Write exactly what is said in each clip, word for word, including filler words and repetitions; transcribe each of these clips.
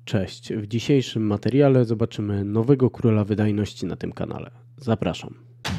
Cześć, w dzisiejszym materiale zobaczymy nowego króla wydajności na tym kanale. Zapraszam.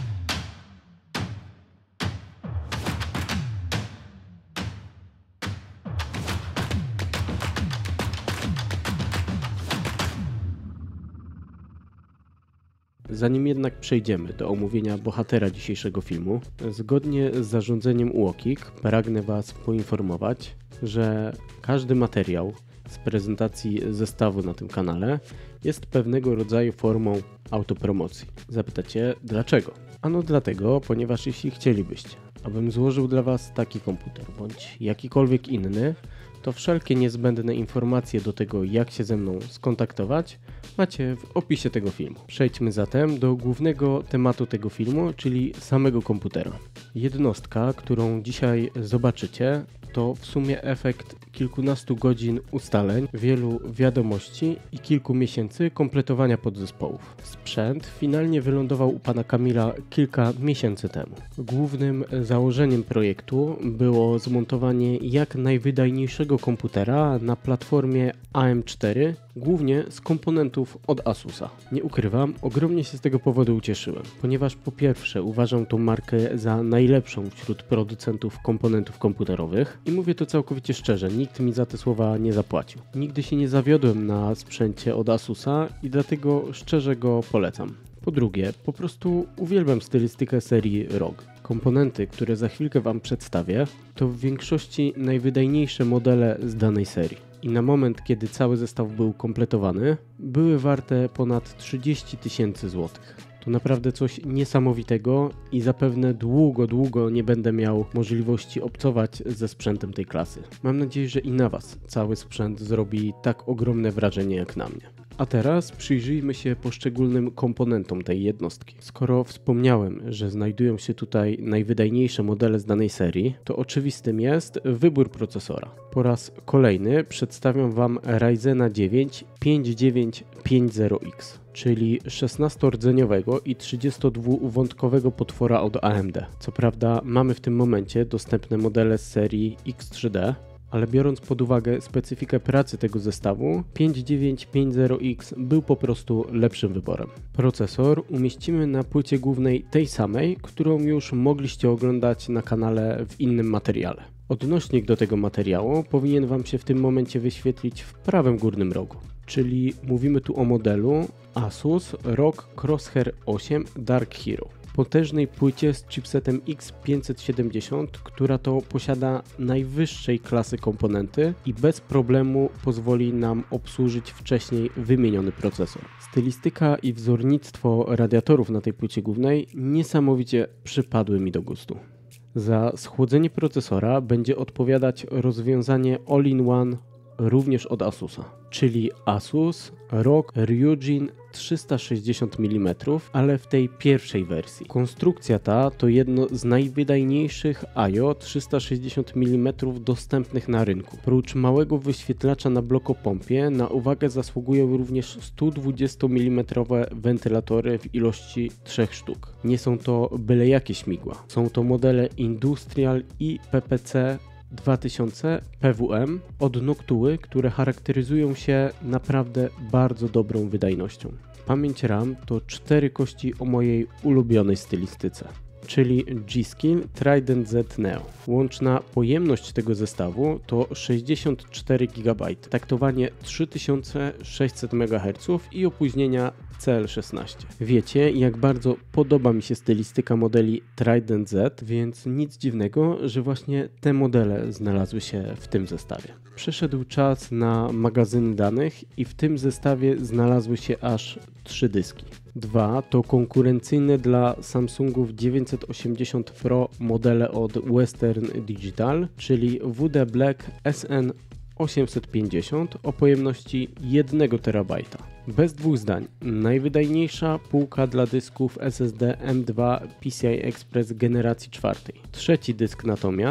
Zanim jednak przejdziemy do omówienia bohatera dzisiejszego filmu, zgodnie z zarządzeniem U O K I K pragnę Was poinformować, że każdy materiał z prezentacji zestawu na tym kanale jest pewnego rodzaju formą autopromocji. Zapytacie dlaczego? Ano dlatego, ponieważ jeśli chcielibyście, abym złożył dla Was taki komputer bądź jakikolwiek inny, to wszelkie niezbędne informacje do tego, jak się ze mną skontaktować, macie w opisie tego filmu. Przejdźmy zatem do głównego tematu tego filmu, czyli samego komputera. Jednostka, którą dzisiaj zobaczycie, to w sumie efekt kilkunastu godzin ustaleń, wielu wiadomości i kilku miesięcy kompletowania podzespołów. Sprzęt finalnie wylądował u pana Kamila kilka miesięcy temu. Głównym założeniem projektu było zmontowanie jak najwydajniejszego komputera na platformie A M cztery, głównie z komponentów od Asusa. Nie ukrywam, ogromnie się z tego powodu ucieszyłem, ponieważ po pierwsze uważam tą markę za najlepszą wśród producentów komponentów komputerowych i mówię to całkowicie szczerze, nikt mi za te słowa nie zapłacił. Nigdy się nie zawiodłem na sprzęcie od Asusa i dlatego szczerze go polecam. Po drugie, po prostu uwielbiam stylistykę serii R O G. Komponenty, które za chwilkę Wam przedstawię, to w większości najwydajniejsze modele z danej serii. I na moment, kiedy cały zestaw był kompletowany, były warte ponad trzydzieści tysięcy złotych. To naprawdę coś niesamowitego i zapewne długo, długo nie będę miał możliwości obcować ze sprzętem tej klasy. Mam nadzieję, że i na Was cały sprzęt zrobi tak ogromne wrażenie jak na mnie. A teraz przyjrzyjmy się poszczególnym komponentom tej jednostki. Skoro wspomniałem, że znajdują się tutaj najwydajniejsze modele z danej serii, to oczywistym jest wybór procesora. Po raz kolejny przedstawiam Wam Ryzena dziewięć pięć tysiąc dziewięćset pięćdziesiąt X, czyli szesnastorodzenioego i trzydziestodwuwątkowego potwora od A M D. Co prawda mamy w tym momencie dostępne modele z serii X trzy D, ale biorąc pod uwagę specyfikę pracy tego zestawu, pięć tysiąc dziewięćset pięćdziesiąt X był po prostu lepszym wyborem. Procesor umieścimy na płycie głównej tej samej, którą już mogliście oglądać na kanale w innym materiale. Odnośnik do tego materiału powinien Wam się w tym momencie wyświetlić w prawym górnym rogu, czyli mówimy tu o modelu Asus R O G Crosshair osiem Dark Hero. Potężnej płycie z chipsetem X pięćset siedemdziesiąt, która to posiada najwyższej klasy komponenty i bez problemu pozwoli nam obsłużyć wcześniej wymieniony procesor. Stylistyka i wzornictwo radiatorów na tej płycie głównej niesamowicie przypadły mi do gustu. Za schłodzenie procesora będzie odpowiadać rozwiązanie All-in-One również od Asusa, czyli Asus R O G Ryujin trzysta sześćdziesiąt milimetrów, ale w tej pierwszej wersji. Konstrukcja ta to jedno z najwydajniejszych I O trzysta sześćdziesiąt milimetrów dostępnych na rynku. Prócz małego wyświetlacza na blokopompie na uwagę zasługują również sto dwadzieścia milimetrów wentylatory w ilości trzech sztuk. Nie są to byle jakie śmigła. Są to modele Industrial i P P C dwa tysiące P W M od Noctuły, które charakteryzują się naprawdę bardzo dobrą wydajnością. Pamięć RAM to cztery kości o mojej ulubionej stylistyce, czyli G-Skill Trident Z Neo. Łączna pojemność tego zestawu to sześćdziesiąt cztery gigabajty, taktowanie trzy tysiące sześćset megaherców i opóźnienia C L szesnaście. Wiecie, jak bardzo podoba mi się stylistyka modeli Trident Z, więc nic dziwnego, że właśnie te modele znalazły się w tym zestawie. Przyszedł czas na magazyny danych i w tym zestawie znalazły się aż trzy dyski. Dwa to konkurencyjne dla Samsungów dziewięćset osiemdziesiąt Pro modele od Western Digital, czyli W D Black S N osiemset pięćdziesiąt o pojemności jeden terabajta. Bez dwóch zdań, najwydajniejsza półka dla dysków S S D M dwa P C I Express generacji czwartej. Trzeci dysk natomiast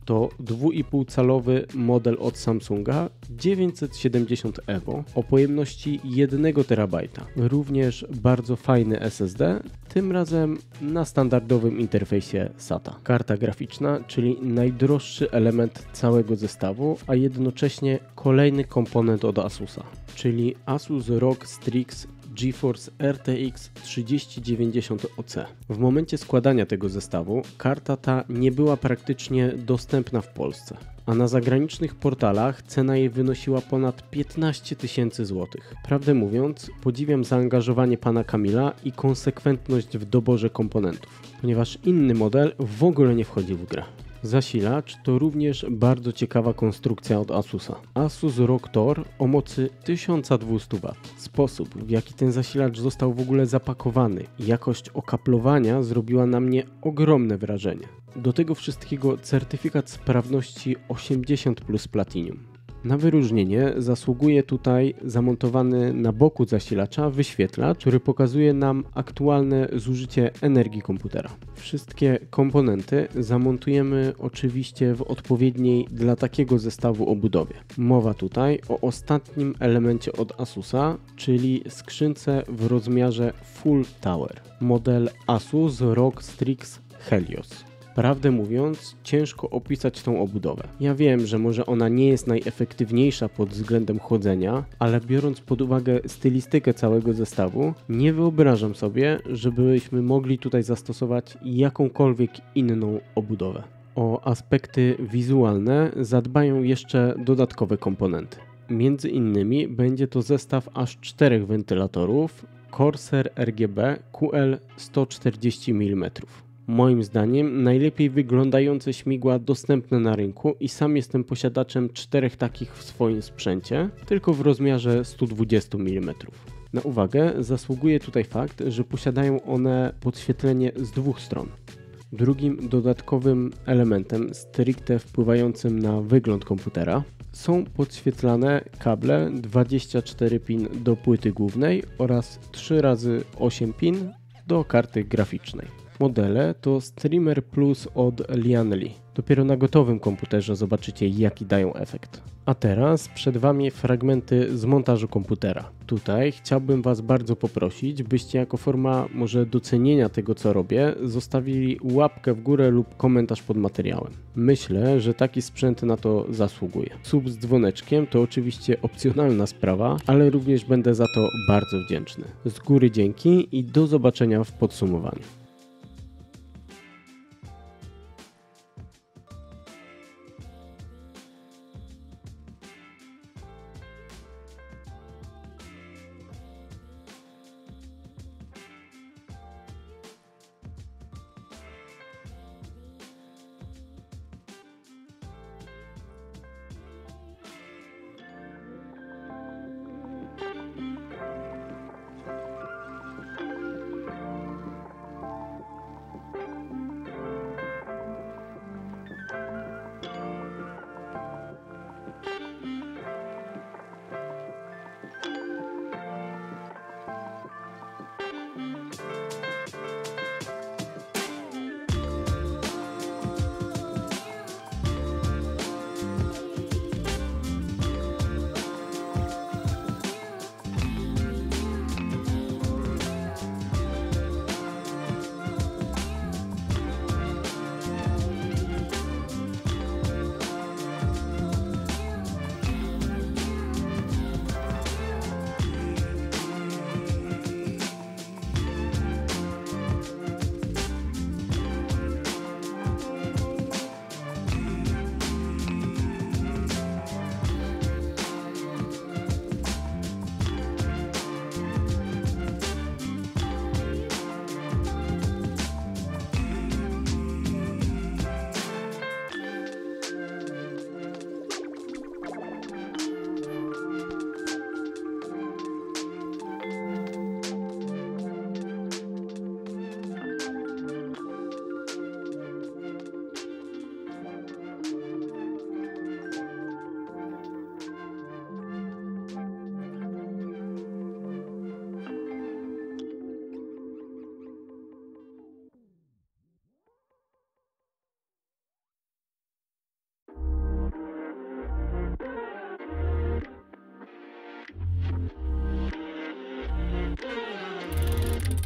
to dwa i pół calowy model od Samsunga dziewięćset siedemdziesiąt Evo o pojemności jednego terabajta. Również bardzo fajny S S D, tym razem na standardowym interfejsie SATA. Karta graficzna, czyli najdroższy element całego zestawu, a jednocześnie kolejny komponent od Asusa, czyli Asus R O G Strix GeForce R T X trzydzieści dziewięćdziesiąt O C. W momencie składania tego zestawu karta ta nie była praktycznie dostępna w Polsce, a na zagranicznych portalach cena jej wynosiła ponad piętnaście tysięcy złotych. Prawdę mówiąc, podziwiam zaangażowanie pana Kamila i konsekwentność w doborze komponentów, ponieważ inny model w ogóle nie wchodził w grę. Zasilacz to również bardzo ciekawa konstrukcja od Asusa. Asus R O G Tor o mocy tysiąc dwieście watów. Sposób, w jaki ten zasilacz został w ogóle zapakowany i jakość okaplowania zrobiła na mnie ogromne wrażenie. Do tego wszystkiego certyfikat sprawności osiemdziesiąt plus Platinum. Na wyróżnienie zasługuje tutaj zamontowany na boku zasilacza wyświetlacz, który pokazuje nam aktualne zużycie energii komputera. Wszystkie komponenty zamontujemy oczywiście w odpowiedniej dla takiego zestawu obudowie. Mowa tutaj o ostatnim elemencie od Asusa, czyli skrzynce w rozmiarze Full Tower. Model Asus R O G Strix Helios. Prawdę mówiąc, ciężko opisać tą obudowę. Ja wiem, że może ona nie jest najefektywniejsza pod względem chłodzenia, ale biorąc pod uwagę stylistykę całego zestawu, nie wyobrażam sobie, żebyśmy mogli tutaj zastosować jakąkolwiek inną obudowę. O aspekty wizualne zadbają jeszcze dodatkowe komponenty. Między innymi będzie to zestaw aż czterech wentylatorów Corsair R G B Q L sto czterdzieści milimetrów. Moim zdaniem najlepiej wyglądające śmigła dostępne na rynku i sam jestem posiadaczem czterech takich w swoim sprzęcie, tylko w rozmiarze sto dwadzieścia milimetrów. Na uwagę zasługuje tutaj fakt, że posiadają one podświetlenie z dwóch stron. Drugim dodatkowym elementem stricte wpływającym na wygląd komputera są podświetlane kable dwadzieścia cztery pin do płyty głównej oraz trzy razy osiem pin do karty graficznej. Modele to Streamer Plus od Lianli. Dopiero na gotowym komputerze zobaczycie, jaki dają efekt. A teraz przed Wami fragmenty z montażu komputera. Tutaj chciałbym Was bardzo poprosić, byście jako forma może docenienia tego, co robię, zostawili łapkę w górę lub komentarz pod materiałem. Myślę, że taki sprzęt na to zasługuje. Sub z dzwoneczkiem to oczywiście opcjonalna sprawa, ale również będę za to bardzo wdzięczny. Z góry dzięki i do zobaczenia w podsumowaniu.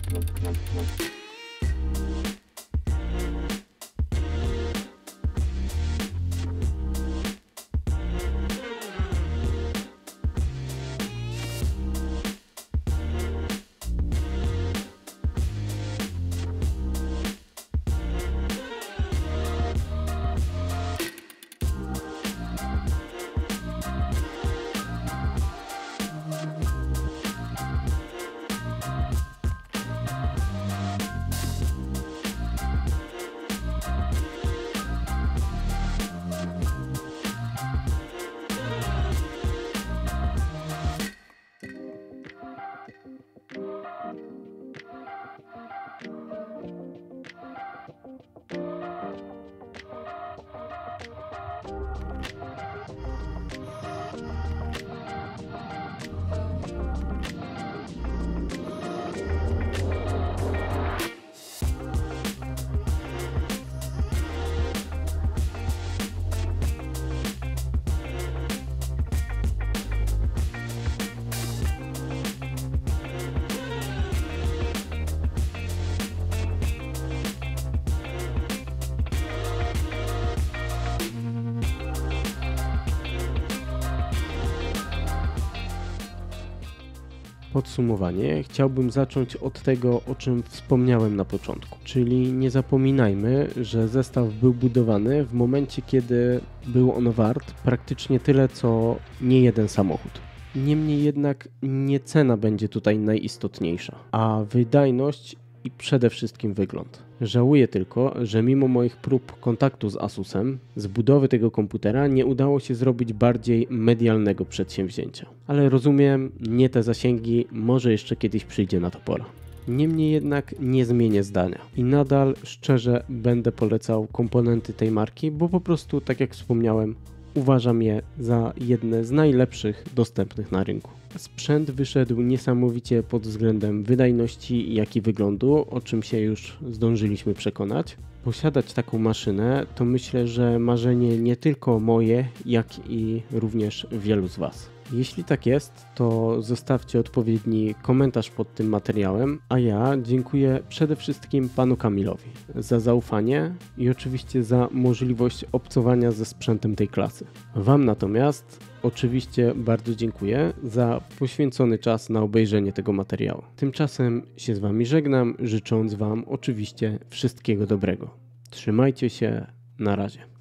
Podsumowanie chciałbym zacząć od tego, o czym wspomniałem na początku, czyli nie zapominajmy, że zestaw był budowany w momencie, kiedy był on wart praktycznie tyle, co nie jeden samochód. Niemniej jednak nie cena będzie tutaj najistotniejsza, a wydajność i przede wszystkim wygląd. Żałuję tylko, że mimo moich prób kontaktu z Asusem, z budowy tego komputera nie udało się zrobić bardziej medialnego przedsięwzięcia. Ale rozumiem, nie te zasięgi, może jeszcze kiedyś przyjdzie na to pora. Niemniej jednak nie zmienię zdania i nadal szczerze będę polecał komponenty tej marki, bo po prostu, tak jak wspomniałem, uważam je za jedne z najlepszych dostępnych na rynku. Sprzęt wyszedł niesamowicie pod względem wydajności, jak i wyglądu, o czym się już zdążyliśmy przekonać. Posiadać taką maszynę to myślę, że marzenie nie tylko moje, jak i również wielu z Was. Jeśli tak jest, to zostawcie odpowiedni komentarz pod tym materiałem, a ja dziękuję przede wszystkim panu Kamilowi za zaufanie i oczywiście za możliwość obcowania ze sprzętem tej klasy. Wam natomiast oczywiście bardzo dziękuję za poświęcony czas na obejrzenie tego materiału. Tymczasem się z Wami żegnam, życząc Wam oczywiście wszystkiego dobrego. Trzymajcie się, na razie.